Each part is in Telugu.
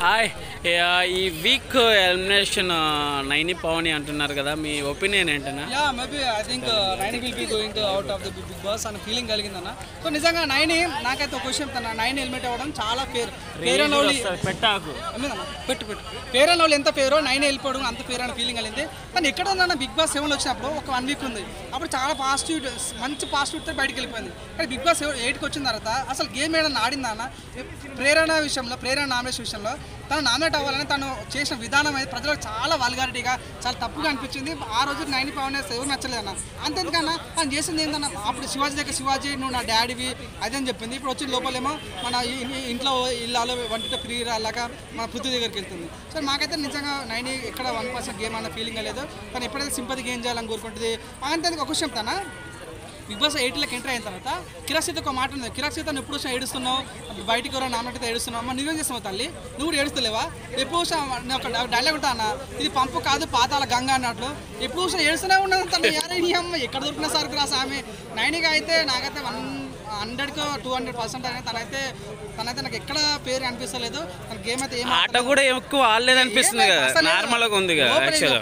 హాయ్ ఈ వీక్ ఎలిమినేషన్ నైని పవని అంటున్నారు కదా, మీ ఒపీనియన్ ఏంటన్నా? Maybe I think Naini will be going to out of the Bigg Boss అన్న ఫీలింగ్ కలిగిందన్న. సో నిజంగా నైని నాకైతే ఒక క్వశ్చన్ చెప్తాను, నైని ఎలిమినేట్ అవ్వడం చాలా ఫేర్. ఫేర్ అండ్ లవ్లీ పెట్టాకు పెట్టు ఫేర్ అండ్ లవ్లీ ఎంత పేరో నైని వెళ్ళిపోవడం అంత పేరు అన్న ఫీలింగ్ కలిగింది. కానీ ఎక్కడ ఉందన్న బిగ్ బాస్ 7 వచ్చినప్పుడు ఒక 1 వీక్ ఉంది, అప్పుడు చాలా పాజిటివ్ మంచి పాజిటివ్తో బయటకు వెళ్ళిపోయింది. కానీ బిగ్ బాస్ 8కి వచ్చిన తర్వాత అసలు గేమ్ ఏదైనా ఆడిందా అన్న? ప్రేరణ విషయంలో, ప్రేరణ నామినేషన్ విషయంలో తను నామినేట్ అవ్వాలని తను చేసిన విధానం అయితే ప్రజలకు చాలా వల్గారిటీగా చాలా తప్పుగా అనిపించింది. ఆ రోజు నైని పవన్ ఎవరు నచ్చలేదన్న. అంతెందుకన్నా తను చేసింది ఏంటన్నా, అప్పుడు శివాజీ దగ్గర శివాజీ నువ్వు నా డాడీవి అదని చెప్పింది. ఇప్పుడు వచ్చి లోపలేమో మన ఇంట్లో ఇళ్ళలో వంటితో ఫ్రీ అలాగా మన పృథ్వీ దగ్గరికి వెళ్తుంది. సో మాకైతే నిజంగా నైని ఎక్కడ 1% గేమ్ అన్న ఫీలింగ్ లేదు. తను ఎప్పుడైతే సింపతి గేమ్ చేయాలని కోరుకుంటుంది. అంతేందుకు ఒక క్వశ్చన్ తన బిగ్ బాస్ 8లోకి ఎంటర్ అయిన తర్వాత కిరాక్ సీత ఒక మాట ఉంది, కిరాక్ సీత ఎప్పుడు వచ్చినా ఏడుస్తున్నావు, బయటికి ఎవరో నామినేట్ ఏడుస్తున్నావు, అమ్మ నువ్వేం చేస్తావు తల్లి, నువ్వు కూడా ఏడుస్తలేవా? ఎప్పుడు వచ్చినా ఒక డైలాగ్ ఉంటా అన్న, ఇది పంపు కాదు పాతాల గంగ అన్నట్లు ఎప్పుడు వచ్చినా ఏడుస్తూనే ఉన్నది తను. యారే అమ్మ ఎక్కడ దొరికినా సరుకు రాసా ఆమె. నైనిగా అయితే నాకైతే 100కి 200% అనేది తనైతే నాకు ఎక్కడ పేరు అనిపిస్తలేదు. తన గేమ్ అయితే ఆట కూడా ఎక్కువ ఆడలేదు అనిపిస్తుంది కదా, నార్మల్గా ఉంది కదా.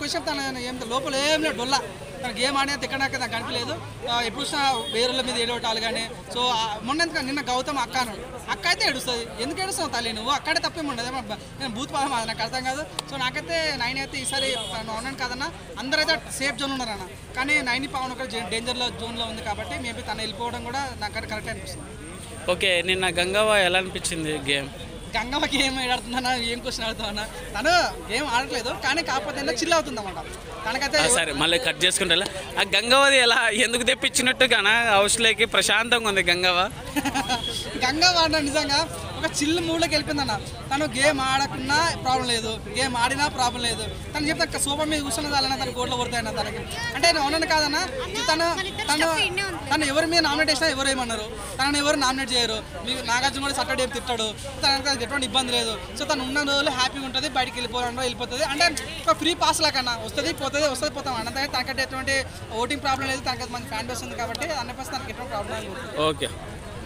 లోపల ఏం లేదు డొల్లా, తన గేమ్ అనేది ఎక్కడ నాకు కనిపించలేదు. ఎప్పుడు చూసినా వేరేళ్ళ మీద ఏడవటాలు కానీ. సో నిన్న గౌతమ్ అక్క అన్నాడు, అక్క అయితే ఏడుస్తుంది, ఎందుకు ఏడుస్తావు తల్లి నువ్వు, అక్కడే తప్పేముండదు. నేను బూత్ పదం అది నాకు అర్థం కాదు. సో నాకైతే నైన్ అయితే ఈసారి ఉన్నాను కాదన్న, అందరైతే సేఫ్ జోన్ ఉన్నారన్న. కానీ నైని పవన్ ఒక డేంజర్లో జోన్లో ఉంది కాబట్టి మేబీ తను వెళ్ళిపోవడం కూడా నాకు కరెక్ట్ అనిపిస్తుంది. ఓకే, నిన్న గంగవ్వ ఎలా అనిపించింది గేమ్? గంగవ్వ గేమ్ ఆడుతుందన్నా, ఏం క్వశ్చన్ ఆడుతున్నా, తను గేమ్ ఆడట్లేదు కానీ కాకపోతే చిల్ అవుతుంది అన్నమాట తనకైతే. సరే మళ్ళీ కట్ చేసుకుంటా. ఆ గంగవ్వది ఎలా ఎందుకు తెప్పించినట్టుగానా హౌస్లోకి? ప్రశాంతంగా ఉంది గంగవ్వ. గంగవ్వ ఆడిన నిజంగా ఒక చిల్ మూడ్లోకి వెళ్ళిపోయిందన్న. తను గేమ్ ఆడకున్నా ప్రాబ్లం లేదు, గేమ్ ఆడినా ప్రాబ్లం లేదు. తను చెప్తే సోఫా మీద కూర్చున్నది అలానే తన కోట్లో కొడతాయన్న తనకి. అంటే అవునని కాదన్నా, తను ఎవరి మీద నామినేట్ చేసినా ఎవరు ఏమన్నారు, తనని ఎవరు నామినేట్ చేయరు. మీకు నాగార్జున కూడా సాటర్డే తిట్టాడు, తనకి ఎటువంటి ఇబ్బంది లేదు. సో తను ఉన్న రోజులు హ్యాపీగా ఉంటుంది, బయటికి వెళ్ళిపోతుంది. అంటే ఒక ఫ్రీ పాస్ లాకన్నా వస్తుంది పోతాం అన్న. తనకంటే ఎటువంటి ఓటింగ్ ప్రాబ్లం లేదు, తనకి మంచి ఫ్యాన్ బేస్ ఉంది కాబట్టి 100% తనకి ఎటువంటి ప్రాబ్లం లేదు. ఓకే.